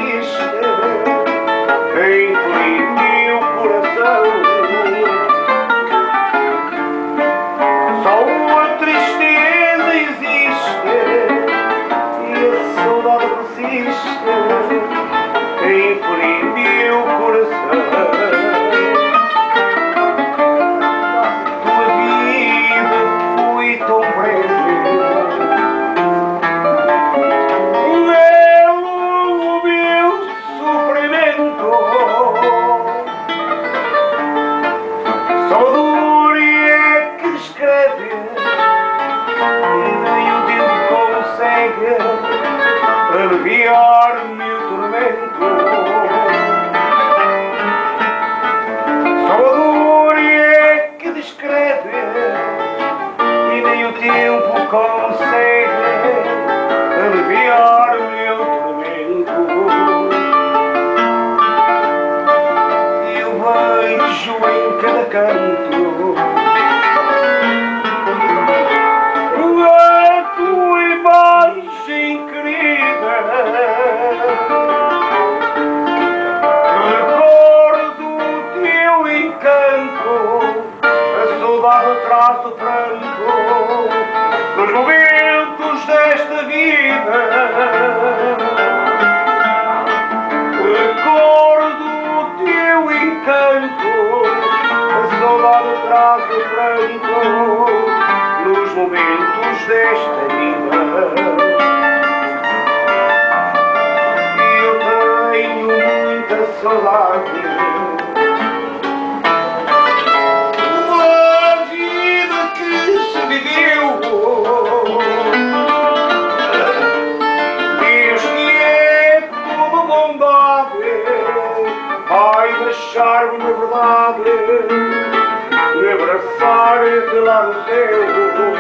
existe em teu coração. Só a tristeza existe e a saudade persiste em teu coração. Tua vida foi tão breve, só a dor é que descreve e nem o tempo consegue aliviar o meu tormento. Só a dor é que descreve e nem o tempo consegue aliviar o meu tormento. Eu vejo em cada canto a tua imagem querida. Recordo o teu encanto, a saudade traz o pranto nos momentos desta vida. Recordo o teu encanto, a saudade traz o pranto nos momentos desta vida. E eu tenho muita saudade uma vida que se viveu, diz que é tudo bondade, vai deixar-me na verdade me abraçar de lá no céu.